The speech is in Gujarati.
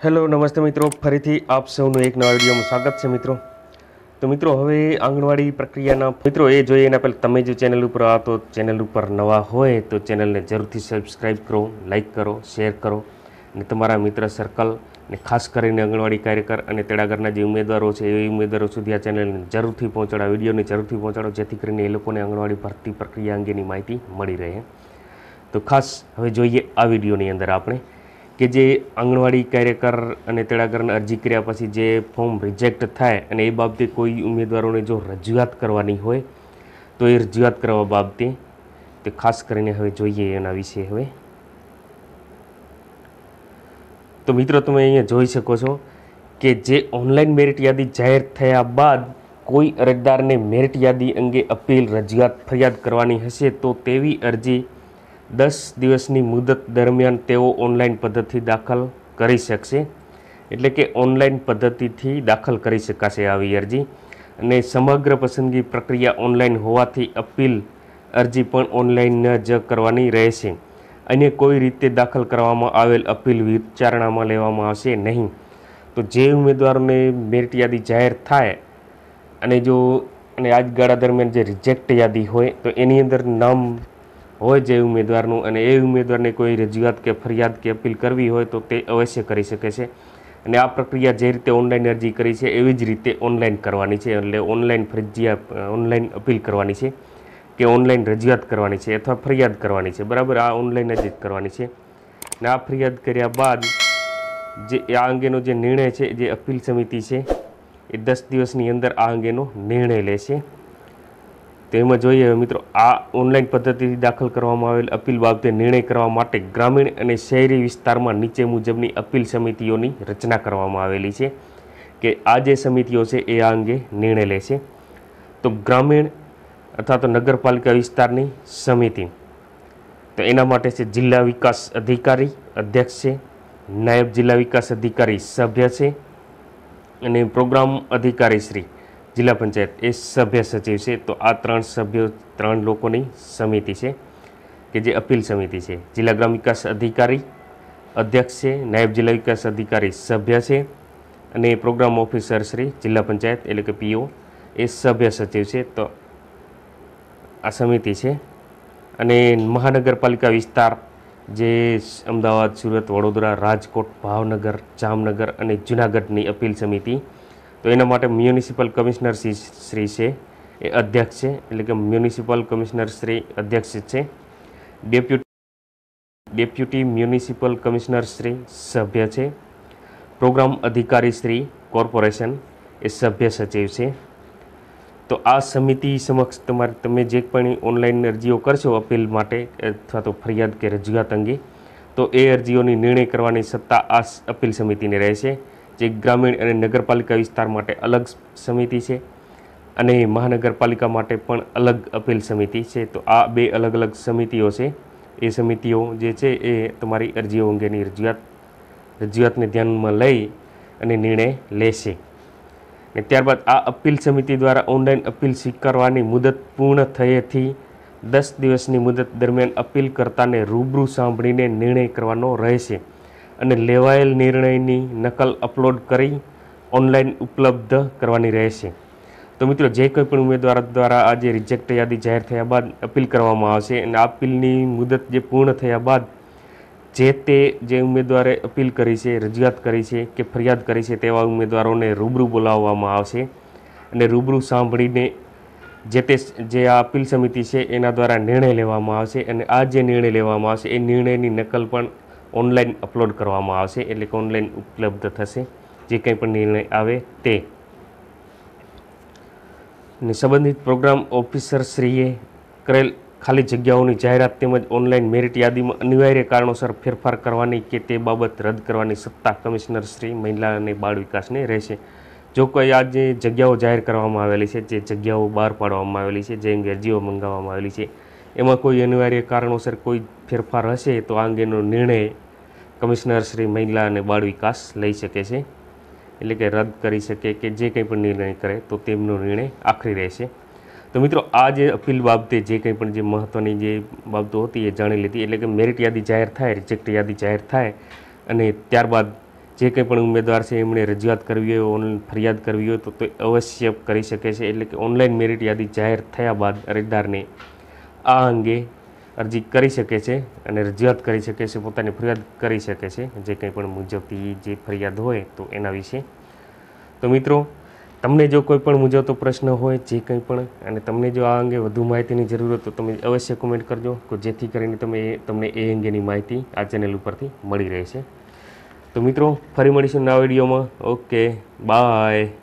हेलो नमस्ते मित्रों, फरीथी आप सौનું एक नवा વિડીયોમાં સ્વાગત છે મિત્રો। તો મિત્રો હવે આંગણવાડી પ્રક્રિયાના મિત્રો એ જોઈએ એના પહેલાં તમે જો ચેનલ ઉપર આ તો ચેનલ ઉપર નવા હોય તો ચેનલને જરૂરથી સબસ્ક્રાઈબ કરો, લાઇક કરો, શેર કરો અને તમારા મિત્ર સર્કલ ને ખાસ કરીને આંગણવાડી કાર્યકર અને તેડાગરના જે ઉમેદવારો છે એ ઉમેદવારો સુધી આ ચેનલને જરૂરથી પહોંચાડો, આ વિડીયોને જરૂરથી પહોંચાડો જેથી કરીને એ લોકોને આંગણવાડી ભરતી પ્રક્રિયા અંગેની માહિતી મળી રહે। તો ખાસ હવે જોઈએ આ વિડીયોની અંદર આપણે કે જે આંગણવાડી કાર્યકર અને તેડાગરના અરજી કર્યા પછી જે ફોર્મ રિજેક્ટ થાય અને એ બાબતે કોઈ ઉમેદવારોને જો રજૂઆત કરવાની હોય તો એ રજૂઆત કરવા બાબતે તે ખાસ કરીને હવે જોઈએ એના વિશે। હવે તો મિત્રો તમે અહીંયા જોઈ શકો છો કે જે ઓનલાઈન મેરિટ યાદી જાહેર થયા બાદ કોઈ અરજદારને મેરિટ યાદી અંગે અપીલ, રજૂઆત, ફરિયાદ કરવાની હશે તો તેવી અરજી 10 દિવસની મુદત દરમિયાન તેઓ ઓનલાઈન પદ્ધતિથી દાખલ કરી શકશે। એટલે કે ઓનલાઈન પદ્ધતિથી દાખલ કરી શકાશે આવી અરજી અને સમગ્ર પસંદગી પ્રક્રિયા ઓનલાઈન હોવાથી અપીલ અરજી પણ ઓનલાઈન જ કરવાની રહેશે। અન્ય કોઈ રીતે દાખલ કરવામાં આવેલ અપીલ વિચારણામાં લેવામાં આવશે નહીં। તો જે ઉમેદવારોને મેરિટ યાદી જાહેર થાય અને જો અને આ ગાળા દરમિયાન જે રિજેક્ટ યાદી હોય તો એની અંદર નામ હોય જે ઉમેદવારનું અને એ ઉમેદવારને કોઈ રજૂઆત કે ફરિયાદ કે અપીલ કરવી હોય તો તે અવશ્ય કરી શકે છે અને આ પ્રક્રિયા જે રીતે ઓનલાઈન અરજી કરી છે એવી જ રીતે ઓનલાઈન કરવાની છે। એટલે ઓનલાઈન ફરજિયાત ઓનલાઈન અપીલ કરવાની છે કે ઓનલાઈન રજૂઆત કરવાની છે અથવા ફરિયાદ કરવાની છે, બરાબર। આ ઓનલાઈન જ કરવાની છે અને આ ફરિયાદ કર્યા બાદ જે આ અંગેનો જે નિર્ણય છે જે અપીલ સમિતિ છે એ 10 દિવસની અંદર આ અંગેનો નિર્ણય લેશે। તો એમાં જોઈએ મિત્રો આ ઓનલાઈન પદ્ધતિથી દાખલ કરવામાં આવેલ અપીલ બાબતે નિર્ણય કરવા માટે ગ્રામીણ અને શહેરી વિસ્તારમાં નીચે મુજબની અપીલ સમિતિઓની રચના કરવામાં આવેલી છે કે આ જે સમિતિઓ છે એ આ અંગે નિર્ણય લેશે। તો ગ્રામીણ અથવા તો નગરપાલિકા વિસ્તારની સમિતિ તો એના માટે છે જિલ્લા વિકાસ અધિકારી અધ્યક્ષ છે, નાયબ જિલ્લા વિકાસ અધિકારી સભ્ય છે અને પ્રોગ્રામ અધિકારી શ્રી જિલ્લા પંચાયત એ સભ્ય સચિવ છે। તો આ 3 સભ્યો 3 લોકોની સમિતિ છે કે જે અપીલ સમિતિ છે। જિલ્લા ગ્રામ વિકાસ અધિકારી અધ્યક્ષ છે, નાયબ જિલ્લા વિકાસ અધિકારી સભ્ય છે અને પ્રોગ્રામ ઓફિસર શ્રી જિલ્લા પંચાયત એટલે કે પીઓ એ સભ્ય સચિવ છે। તો આ સમિતિ છે અને મહાનગરપાલિકા વિસ્તાર જે અમદાવાદ, સુરત, વડોદરા, રાજકોટ, ભાવનગર, જામનગર અને જૂનાગઢની અપીલ સમિતિ તો એના માટે મ્યુનિસિપલ કમિશનર શ્રી છે એ અધ્યક્ષ છે એટલે કે મ્યુનિસિપલ કમિશનર શ્રી અધ્યક્ષ છે, ડેપ્યુટી મ્યુનિસિપલ કમિશનર શ્રી સભ્ય છે, પ્રોગ્રામ અધિકારી શ્રી કોર્પોરેશન એ સભ્ય સચિવ છે। તો આ સમિતિ સમક્ષ તમે જે પણ ઓનલાઈન અરજીઓ કરશો અપીલ માટે અથવા તો ફરિયાદ કે રજૂઆત અંગે તો એ અરજીઓની નિર્ણય કરવાની સત્તા આ અપીલ સમિતિને રહેશે। જે ગ્રામીણ અને નગરપાલિકા વિસ્તાર માટે અલગ સમિતિ છે અને મહાનગરપાલિકા માટે પણ અલગ અપીલ સમિતિ છે। તો આ 2 અલગ અલગ સમિતિઓ છે, એ સમિતિઓ જે છે એ તમારી અરજીઓ અંગેની રજૂઆતને ધ્યાનમાં લઈ અને નિર્ણય લેશે। ને ત્યારબાદ આ અપીલ સમિતિ દ્વારા ઓનલાઈન અપીલ સ્વીકારવાની મુદત પૂર્ણ થયેથી 10 દિવસની મુદત દરમિયાન અપીલ કરતાને રૂબરૂ સાંભળીને નિર્ણય કરવાનો રહેશે અને લેવાયેલ નિર્ણયની નકલ અપલોડ કરી ઓનલાઈન ઉપલબ્ધ કરવાની રહેશે। તો મિત્રો જે કોઈ પણ ઉમેદવાર દ્વારા આજે રિજેક્ટ યાદી જાહેર થયા બાદ અપીલ કરવામાં આવશે અને આ અપીલની મુદત જે પૂર્ણ થયા બાદ જે ઉમેદવારે અપીલ કરી છે, રજૂઆત કરી છે કે ફરિયાદ કરી છે તેવા ઉમેદવારોને રૂબરૂ બોલાવવામાં આવશે અને રૂબરૂ સાંભળીને જે આ અપીલ સમિતિ છે એના દ્વારા નિર્ણય લેવામાં આવશે અને આ જે નિર્ણય લેવામાં આવશે એ નિર્ણયની નકલ પણ ઓનલાઈન અપલોડ કરવામાં આવશે એટલે કે ઓનલાઈન ઉપલબ્ધ થશે જે કંઈ પણ નિર્ણય આવે તે। અને સંબંધિત પ્રોગ્રામ ઓફિસરશ્રીએ કરેલ ખાલી જગ્યાઓની જાહેરાત તેમજ ઓનલાઈન મેરિટ યાદીમાં અનિવાર્ય કારણોસર ફેરફાર કરવાની કે તે બાબત રદ કરવાની સત્તા કમિશનર શ્રી મહિલા અને બાળ વિકાસને રહેશે। જો કોઈ આ જે જગ્યાઓ જાહેર કરવામાં આવેલી છે, જે જગ્યાઓ બહાર પાડવામાં આવેલી છે, જે અંગે અરજીઓ મંગાવવામાં આવેલી છે એમાં કોઈ અનિવાર્ય કારણોસર કોઈ ફેરફાર હશે તો આ અંગેનો નિર્ણય કમિશનર શ્રી મહિલા અને બાળ વિકાસ લઈ શકે છે એટલે કે રદ કરી શકે કે જે કંઈ પણ નિર્ણય કરે તો તેમનો નિર્ણય આખરી રહેશે। તો મિત્રો આ જે અપીલ બાબતે જે કંઈ પણ જે મહત્ત્વની જે બાબતો હતી એ જાણી લીધી એટલે કે મેરિટ યાદી જાહેર થાય, રિજેક્ટ યાદી જાહેર થાય અને ત્યારબાદ જે કંઈ પણ ઉમેદવાર છે એમણે રજૂઆત કરવી હોય, ઓનલાઈન ફરિયાદ કરવી હોય તો તે અવશ્ય કરી શકે છે. એટલે કે ઓનલાઈન મેરિટ યાદી જાહેર થયા બાદ અરજદારને આ અંગે અરજી કરી શકે છે અને રજૂઆત કરી શકે છે, પોતાની ફરિયાદ કરી શકે છે, જે કંઈ પણ મુજબની જે ફરિયાદ હોય તો એના વિશે. તો મિત્રો, તમને જો કોઈ પણ મૂંઝવતો પ્રશ્ન હોય જે કંઈ પણ, અને તમને જો આ અંગે વધુ માહિતીની જરૂર હોય તો તમે અવશ્ય કોમેન્ટ કરજો, કે જેથી કરીને તમને એ અંગેની માહિતી આ ચેનલ ઉપરથી મળી રહેશે. તો મિત્રો, ફરી મળીશું નવા વિડીયોમાં. Okay, by.